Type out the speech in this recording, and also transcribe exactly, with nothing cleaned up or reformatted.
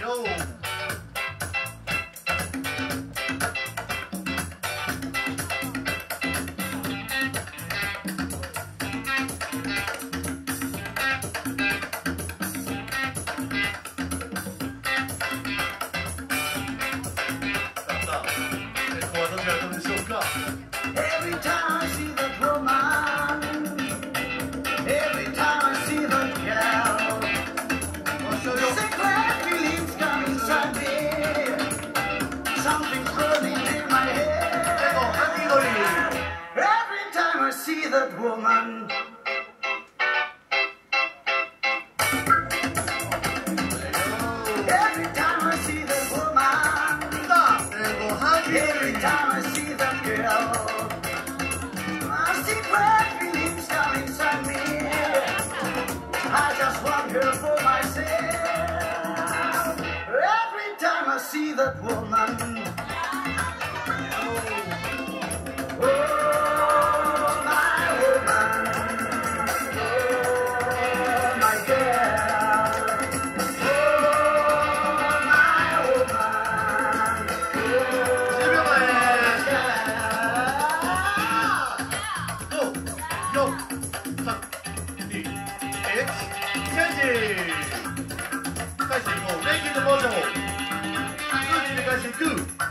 よ。 Every time I see that woman, every time I see that girl, secret feelings come inside me. Something's burning in my head. Every time I see that woman. Every time I see that woman. Every time I see that girl. I just want her for myself. Every time I see that woman. Oh, my woman. Oh, my girl. Oh, my woman. Go, go. チェンジ。返していこう。メイキングモーション。空気に返していく。